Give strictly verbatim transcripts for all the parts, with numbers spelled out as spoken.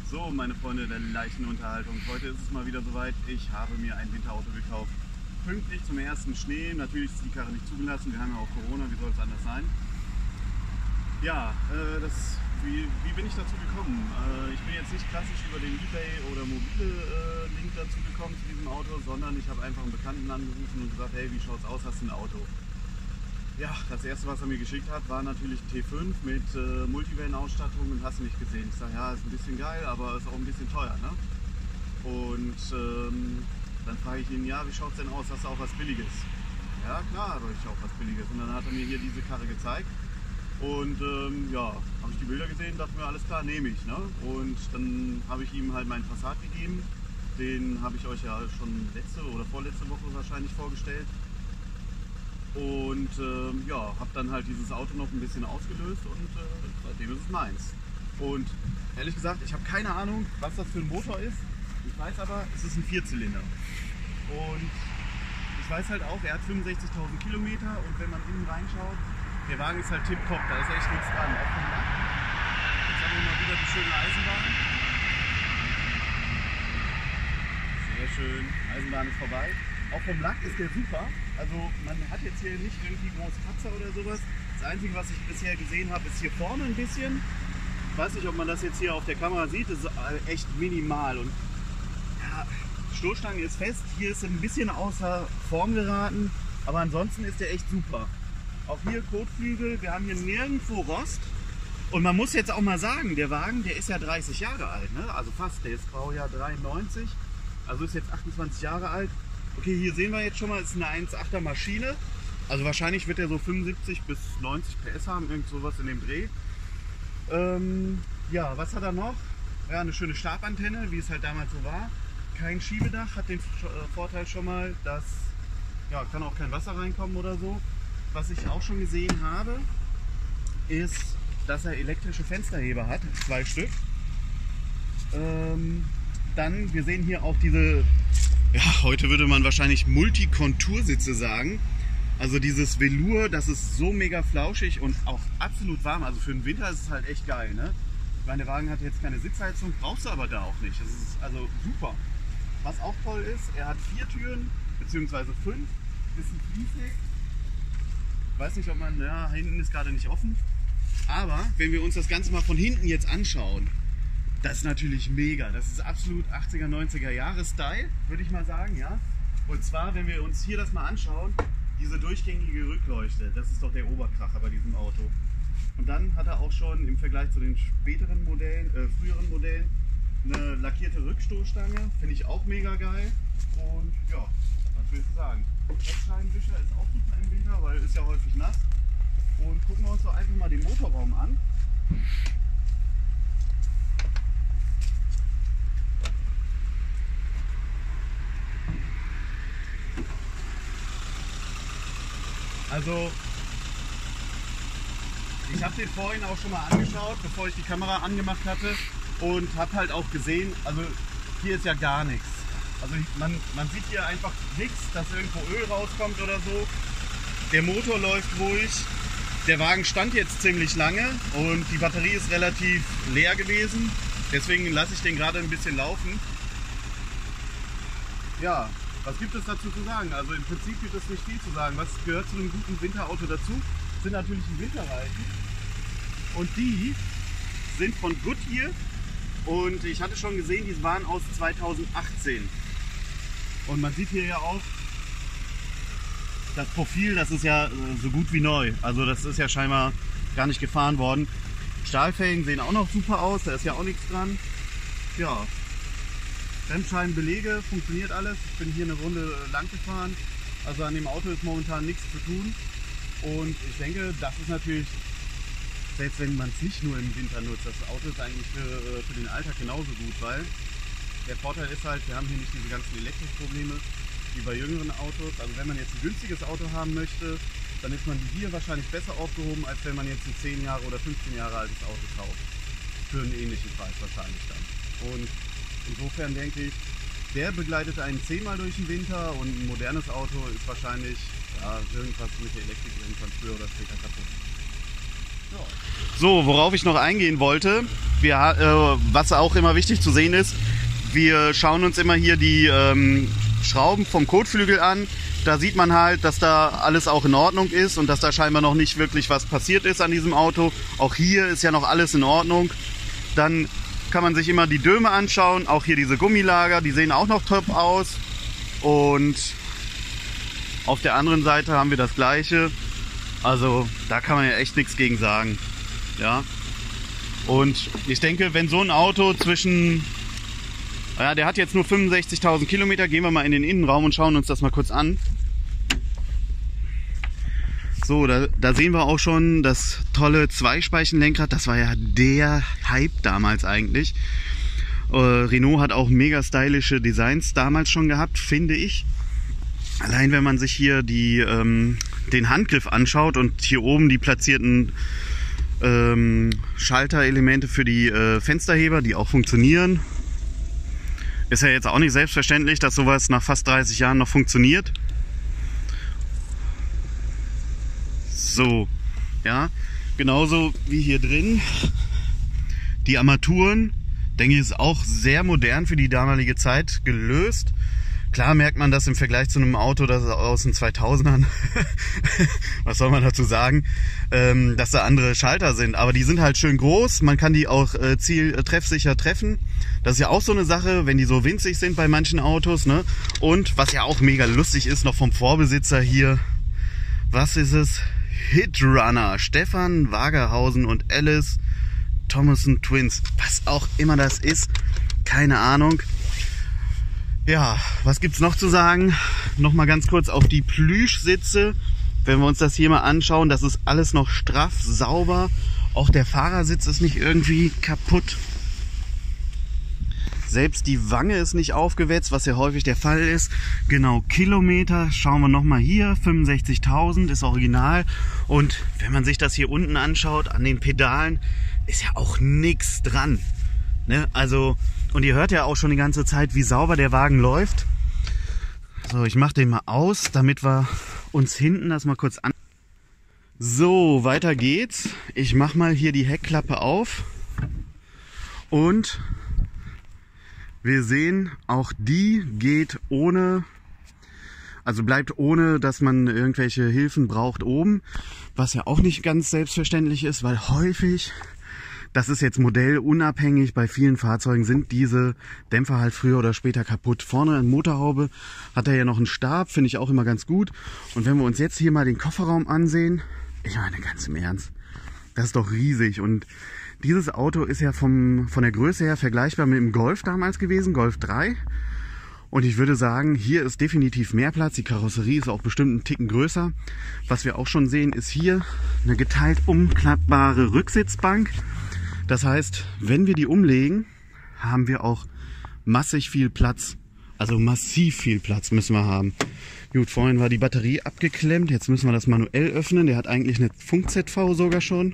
So, meine Freunde der leichten Unterhaltung. Heute ist es mal wieder soweit. Ich habe mir ein Winterauto gekauft. Pünktlich zum ersten Schnee. Natürlich ist die Karre nicht zugelassen. Wir haben ja auch Corona. Wie soll es anders sein? Ja, äh, das, wie, wie bin ich dazu gekommen? Äh, ich bin jetzt nicht klassisch über den eBay oder mobile äh, Link dazu gekommen zu diesem Auto, sondern ich habe einfach einen Bekannten angerufen und gesagt, hey, wie schaut's aus? Hast du ein Auto? Ja, das erste, was er mir geschickt hat, war natürlich ein T fünf mit äh, Multivan-Ausstattung und hast du nicht gesehen. Ich sage, ja, ist ein bisschen geil, aber ist auch ein bisschen teuer, ne? Und ähm, dann frage ich ihn, ja, wie schaut es denn aus? Hast du auch was Billiges? Ja, klar, habe ich auch was Billiges. Und dann hat er mir hier diese Karre gezeigt. Und ähm, ja, habe ich die Bilder gesehen, dachte mir, alles klar, nehme ich, ne? Und dann habe ich ihm halt meinen Passat gegeben. Den habe ich euch ja schon letzte oder vorletzte Woche wahrscheinlich vorgestellt. Und ähm, ja, habe dann halt dieses Auto noch ein bisschen ausgelöst und äh, seitdem ist es meins. Und ehrlich gesagt, ich habe keine Ahnung, was das für ein Motor ist. Ich weiß aber, es ist ein Vierzylinder. Und ich weiß halt auch, er hat fünfundsechzigtausend Kilometer und wenn man innen reinschaut, der Wagen ist halt tipptopp, da ist echt nichts dran. Auch vom Lack. Jetzt haben wir mal wieder die schöne Eisenbahn. Sehr schön, Eisenbahn ist vorbei. Auch vom Lack ist der super. Also man hat jetzt hier nicht irgendwie groß Kratzer oder sowas. Das Einzige, was ich bisher gesehen habe, ist hier vorne ein bisschen. Ich weiß nicht, ob man das jetzt hier auf der Kamera sieht. Das ist echt minimal. Und ja, Stoßstange ist fest. Hier ist ein bisschen außer Form geraten. Aber ansonsten ist der echt super. Auch hier Kotflügel. Wir haben hier nirgendwo Rost. Und man muss jetzt auch mal sagen, der Wagen, der ist ja dreißig Jahre alt. Ne? Also fast. Der ist Baujahr dreiundneunzig. Also ist jetzt achtundzwanzig Jahre alt. Okay, hier sehen wir jetzt schon mal, es ist eine eins Komma achter Maschine. Also wahrscheinlich wird er so fünfundsiebzig bis neunzig P S haben, irgend sowas in dem Dreh. Ähm, ja, was hat er noch? Ja, eine schöne Stabantenne, wie es halt damals so war. Kein Schiebedach, hat den Vorteil schon mal, dass ja, kann auch kein Wasser reinkommen oder so. Was ich auch schon gesehen habe, ist, dass er elektrische Fensterheber hat, zwei Stück. Ähm, dann, wir sehen hier auch diese, ja, heute würde man wahrscheinlich Multikontursitze sagen. Also dieses Velour, das ist so mega flauschig und auch absolut warm. Also für den Winter ist es halt echt geil, ne? Ich meine, der Wagen hat jetzt keine Sitzheizung, brauchst du aber da auch nicht. Das ist also super. Was auch toll ist, er hat vier Türen, beziehungsweise fünf. Bisschen Fließheck. Ich weiß nicht, ob man, ja, hinten ist gerade nicht offen. Aber wenn wir uns das Ganze mal von hinten jetzt anschauen, das ist natürlich mega. Das ist absolut achtziger, neunziger Jahre Style, würde ich mal sagen, ja. Und zwar, wenn wir uns hier das mal anschauen, diese durchgängige Rückleuchte, das ist doch der Oberkracher bei diesem Auto. Und dann hat er auch schon im Vergleich zu den späteren Modellen, äh, früheren Modellen, eine lackierte Rückstoßstange, finde ich auch mega geil. Und ja, was will ich sagen? Heckscheibenwischer ist auch super im Winter, weil ist ja häufig nass. Und gucken wir uns doch einfach mal den Motorraum an. Also, ich habe den vorhin auch schon mal angeschaut, bevor ich die Kamera angemacht hatte und habe halt auch gesehen, also hier ist ja gar nichts. Also man, man sieht hier einfach nichts, dass irgendwo Öl rauskommt oder so. Der Motor läuft ruhig. Der Wagen stand jetzt ziemlich lange und die Batterie ist relativ leer gewesen. Deswegen lasse ich den gerade ein bisschen laufen. Ja. Was gibt es dazu zu sagen? Also im Prinzip gibt es nicht viel zu sagen. Was gehört zu einem guten Winterauto dazu? Sind natürlich die Winterreifen. Und die sind von Goodyear. Und ich hatte schon gesehen, die waren aus zweitausendachtzehn. Und man sieht hier ja auch, das Profil, das ist ja so gut wie neu. Also das ist ja scheinbar gar nicht gefahren worden. Stahlfelgen sehen auch noch super aus, da ist ja auch nichts dran. Ja. Bremsscheibenbelege, funktioniert alles. Ich bin hier eine Runde lang gefahren. Also an dem Auto ist momentan nichts zu tun. Und ich denke, das ist natürlich, selbst wenn man es nicht nur im Winter nutzt, das Auto ist eigentlich für, für den Alltag genauso gut, weil der Vorteil ist halt, wir haben hier nicht diese ganzen Elektroprobleme wie bei jüngeren Autos. Also wenn man jetzt ein günstiges Auto haben möchte, dann ist man hier wahrscheinlich besser aufgehoben, als wenn man jetzt ein zehn Jahre oder fünfzehn Jahre altes Auto kauft. Für einen ähnlichen Preis wahrscheinlich dann. Und insofern denke ich, der begleitet einen zehnmal durch den Winter und ein modernes Auto ist wahrscheinlich ja, irgendwas mit der Elektrik irgendwann früher oder später kaputt. So, worauf ich noch eingehen wollte, wir, äh, was auch immer wichtig zu sehen ist, wir schauen uns immer hier die ähm, Schrauben vom Kotflügel an. Da sieht man halt, dass da alles auch in Ordnung ist und dass da scheinbar noch nicht wirklich was passiert ist an diesem Auto. Auch hier ist ja noch alles in Ordnung. Dann kann man sich immer die Döme anschauen. Auch hier diese Gummilager, die sehen auch noch top aus. Und auf der anderen Seite haben wir das gleiche. Also da kann man ja echt nichts gegen sagen. Ja. Und ich denke, wenn so ein Auto zwischen... Ja, der hat jetzt nur fünfundsechzigtausend Kilometer. Gehen wir mal in den Innenraum und schauen uns das mal kurz an. So, da, da sehen wir auch schon das tolle Zweispeichenlenkrad. Das war ja der Hype damals eigentlich. Äh, Renault hat auch mega stylische Designs damals schon gehabt, finde ich. Allein wenn man sich hier die, ähm, den Handgriff anschaut und hier oben die platzierten ähm, Schalterelemente für die äh, Fensterheber, die auch funktionieren. Ist ja jetzt auch nicht selbstverständlich, dass sowas nach fast dreißig Jahren noch funktioniert. So, ja, genauso wie hier drin. Die Armaturen, denke ich, ist auch sehr modern für die damalige Zeit gelöst. Klar merkt man das im Vergleich zu einem Auto das aus den zweitausendern, was soll man dazu sagen, ähm, dass da andere Schalter sind. Aber die sind halt schön groß, man kann die auch äh, ziel, äh, treffsicher treffen. Das ist ja auch so eine Sache, wenn die so winzig sind bei manchen Autos. Ne? Und was ja auch mega lustig ist, noch vom Vorbesitzer hier, was ist es? Hitrunner, Stefan Wagerhausen und Alice Thomason Twins. Was auch immer das ist, keine Ahnung. Ja, was gibt's noch zu sagen? Nochmal ganz kurz auf die Plüschsitze. Wenn wir uns das hier mal anschauen, das ist alles noch straff, sauber. Auch der Fahrersitz ist nicht irgendwie kaputt. Selbst die Wange ist nicht aufgewetzt, was ja häufig der Fall ist. Genau, Kilometer, schauen wir nochmal hier, fünfundsechzigtausend ist original. Und wenn man sich das hier unten anschaut, an den Pedalen, ist ja auch nichts dran. Ne? Also... Und ihr hört ja auch schon die ganze Zeit, wie sauber der Wagen läuft. So, ich mache den mal aus, damit wir uns hinten das mal kurz an... So, weiter geht's. Ich mache mal hier die Heckklappe auf. Und wir sehen, auch die geht ohne... Also bleibt ohne, dass man irgendwelche Hilfen braucht oben. Was ja auch nicht ganz selbstverständlich ist, weil häufig... Das ist jetzt modellunabhängig. Bei vielen Fahrzeugen sind diese Dämpfer halt früher oder später kaputt. Vorne in Motorhaube hat er ja noch einen Stab, finde ich auch immer ganz gut. Und wenn wir uns jetzt hier mal den Kofferraum ansehen, ich meine ganz im Ernst, das ist doch riesig. Und dieses Auto ist ja vom, von der Größe her vergleichbar mit dem Golf damals gewesen, Golf drei. Und ich würde sagen, hier ist definitiv mehr Platz. Die Karosserie ist auch bestimmt einen Ticken größer. Was wir auch schon sehen, ist hier eine geteilt umklappbare Rücksitzbank. Das heißt, wenn wir die umlegen, haben wir auch massig viel Platz. Also massiv viel Platz müssen wir haben. Gut, vorhin war die Batterie abgeklemmt. Jetzt müssen wir das manuell öffnen. Der hat eigentlich eine Funk-Z V sogar schon.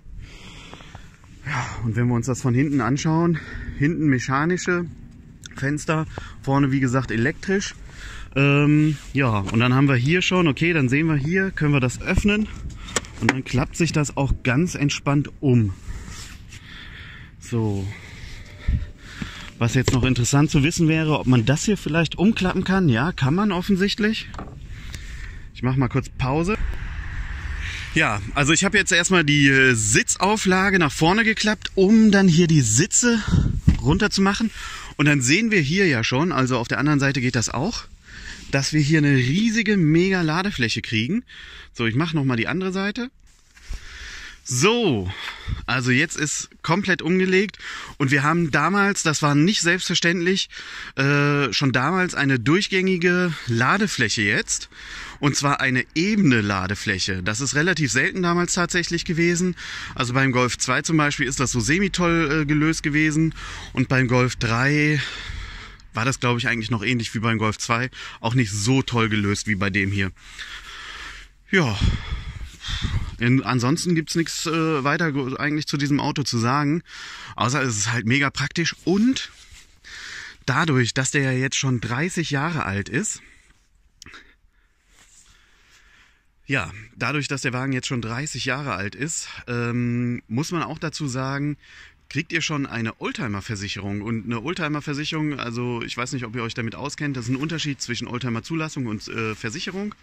Ja, und wenn wir uns das von hinten anschauen, hinten mechanische Fenster, vorne wie gesagt elektrisch. Ähm, ja, und dann haben wir hier schon, okay, dann sehen wir hier, können wir das öffnen. Und dann klappt sich das auch ganz entspannt um. So, was jetzt noch interessant zu wissen wäre, ob man das hier vielleicht umklappen kann. Ja, kann man offensichtlich. Ich mache mal kurz Pause. Ja, also ich habe jetzt erstmal die Sitzauflage nach vorne geklappt, um dann hier die Sitze runter zu machen. Und dann sehen wir hier ja schon, also auf der anderen Seite geht das auch, dass wir hier eine riesige mega Ladefläche kriegen. So, ich mache nochmal die andere Seite. So, also jetzt ist komplett umgelegt und wir haben damals, das war nicht selbstverständlich, äh, schon damals eine durchgängige Ladefläche jetzt. Und zwar eine ebene Ladefläche. Das ist relativ selten damals tatsächlich gewesen. Also beim Golf zwei zum Beispiel ist das so semi-toll äh, gelöst gewesen. Und beim Golf drei war das, glaube ich, eigentlich noch ähnlich wie beim Golf zwei. Auch nicht so toll gelöst wie bei dem hier. Ja. In, ansonsten gibt's nichts äh, weiter eigentlich zu diesem Auto zu sagen, außer es ist halt mega praktisch und dadurch, dass der ja jetzt schon dreißig Jahre alt ist, Ja, dadurch, dass der Wagen jetzt schon dreißig Jahre alt ist, ähm, muss man auch dazu sagen, kriegt ihr schon eine Oldtimer-Versicherung. Und eine Oldtimer-Versicherung, also ich weiß nicht, ob ihr euch damit auskennt, das ist ein Unterschied zwischen Oldtimer-Zulassung und äh, Versicherung.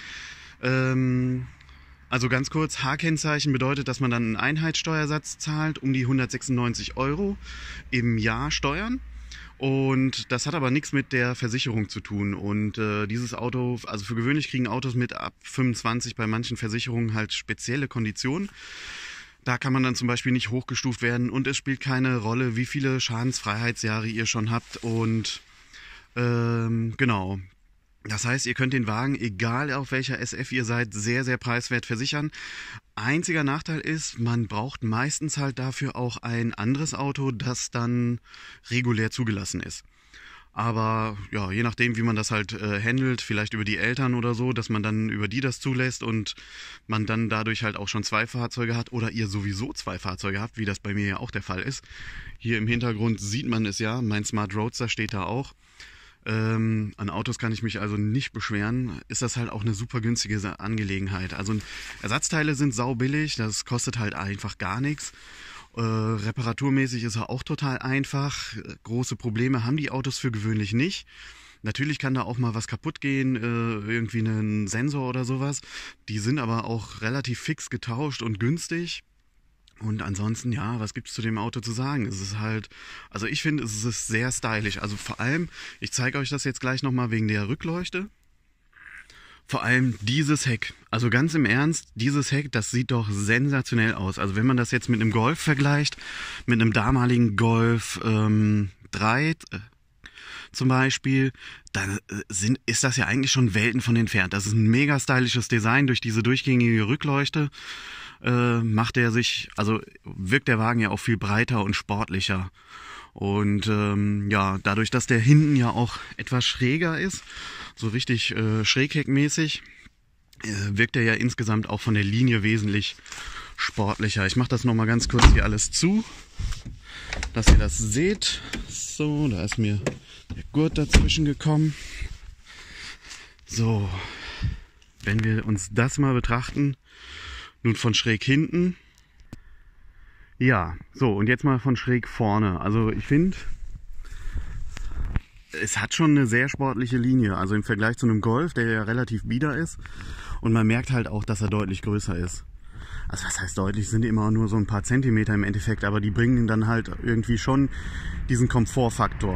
Ähm, also ganz kurz, H-Kennzeichen bedeutet, dass man dann einen Einheitssteuersatz zahlt, um die hundertsechsundneunzig Euro im Jahr Steuern. Und das hat aber nichts mit der Versicherung zu tun. Und äh, dieses Auto, also für gewöhnlich kriegen Autos mit ab fünfundzwanzig bei manchen Versicherungen halt spezielle Konditionen. Da kann man dann zum Beispiel nicht hochgestuft werden und es spielt keine Rolle, wie viele Schadensfreiheitsjahre ihr schon habt. Und ähm, genau. Das heißt, ihr könnt den Wagen, egal auf welcher S F ihr seid, sehr, sehr preiswert versichern. Einziger Nachteil ist, man braucht meistens halt dafür auch ein anderes Auto, das dann regulär zugelassen ist. Aber ja, je nachdem, wie man das halt äh, handelt, vielleicht über die Eltern oder so, dass man dann über die das zulässt und man dann dadurch halt auch schon zwei Fahrzeuge hat oder ihr sowieso zwei Fahrzeuge habt, wie das bei mir ja auch der Fall ist. Hier im Hintergrund sieht man es ja, mein Smart Roadster steht da auch. Ähm, an Autos kann ich mich also nicht beschweren, ist das halt auch eine super günstige Angelegenheit. Also Ersatzteile sind saubillig, das kostet halt einfach gar nichts. Äh, reparaturmäßig ist er auch total einfach. Große Probleme haben die Autos für gewöhnlich nicht. Natürlich kann da auch mal was kaputt gehen, äh, irgendwie ein Sensor oder sowas. Die sind aber auch relativ fix getauscht und günstig. Und ansonsten, ja, was gibt's zu dem Auto zu sagen? Es ist halt, also ich finde, es ist sehr stylisch. Also vor allem, ich zeige euch das jetzt gleich nochmal wegen der Rückleuchte. Vor allem dieses Heck. Also ganz im Ernst, dieses Heck, das sieht doch sensationell aus. Also wenn man das jetzt mit einem Golf vergleicht, mit einem damaligen Golf ähm, drei äh, zum Beispiel, dann sind, ist das ja eigentlich schon Welten von entfernt. Das ist ein mega stylisches Design durch diese durchgängige Rückleuchte. Äh, macht er sich, also wirkt der Wagen ja auch viel breiter und sportlicher. Und ähm, ja, dadurch, dass der hinten ja auch etwas schräger ist, so richtig äh, schrägheckmäßig, äh, wirkt er ja insgesamt auch von der Linie wesentlich sportlicher. Ich mache das nochmal ganz kurz hier alles zu, dass ihr das seht. So, da ist mir der Gurt dazwischen gekommen. So, wenn wir uns das mal betrachten, nun von schräg hinten. Ja, so und jetzt mal von schräg vorne. Also ich finde, es hat schon eine sehr sportliche Linie. Also im Vergleich zu einem Golf, der ja relativ bieder ist. Und man merkt halt auch, dass er deutlich größer ist. Also was heißt deutlich, sind immer nur so ein paar Zentimeter im Endeffekt. Aber die bringen dann halt irgendwie schon diesen Komfortfaktor.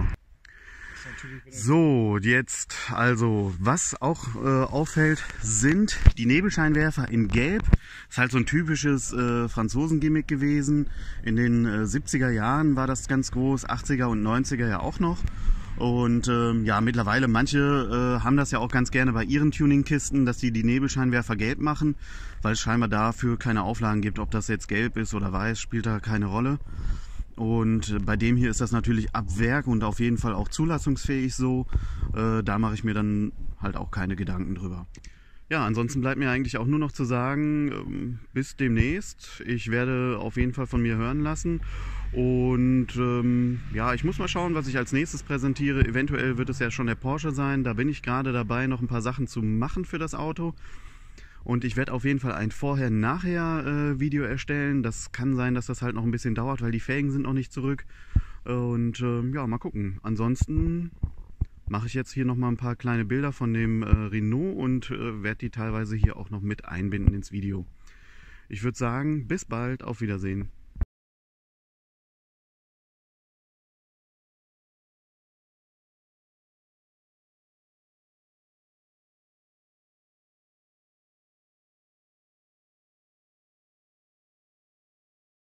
So, jetzt also, was auch äh, auffällt, sind die Nebelscheinwerfer in Gelb. Das ist halt so ein typisches äh, Franzosen-Gimmick gewesen. In den äh, siebziger Jahren war das ganz groß, achtziger und neunziger ja auch noch. Und ähm, ja, mittlerweile, manche äh, haben das ja auch ganz gerne bei ihren Tuning-Kisten, dass sie die Nebelscheinwerfer gelb machen, weil es scheinbar dafür keine Auflagen gibt. Ob das jetzt gelb ist oder weiß, spielt da keine Rolle. Und bei dem hier ist das natürlich ab Werk und auf jeden Fall auch zulassungsfähig so. Äh, da mache ich mir dann halt auch keine Gedanken drüber. Ja, ansonsten bleibt mir eigentlich auch nur noch zu sagen, ähm, bis demnächst. Ich werde auf jeden Fall von mir hören lassen. Und ähm, ja, ich muss mal schauen, was ich als nächstes präsentiere. Eventuell wird es ja schon der Porsche sein. Da bin ich gerade dabei, noch ein paar Sachen zu machen für das Auto. Und ich werde auf jeden Fall ein Vorher-Nachher-Video äh, erstellen. Das kann sein, dass das halt noch ein bisschen dauert, weil die Felgen sind noch nicht zurück. Und äh, ja, mal gucken. Ansonsten mache ich jetzt hier nochmal ein paar kleine Bilder von dem äh, Renault und äh, werde die teilweise hier auch noch mit einbinden ins Video. Ich würde sagen, bis bald, auf Wiedersehen.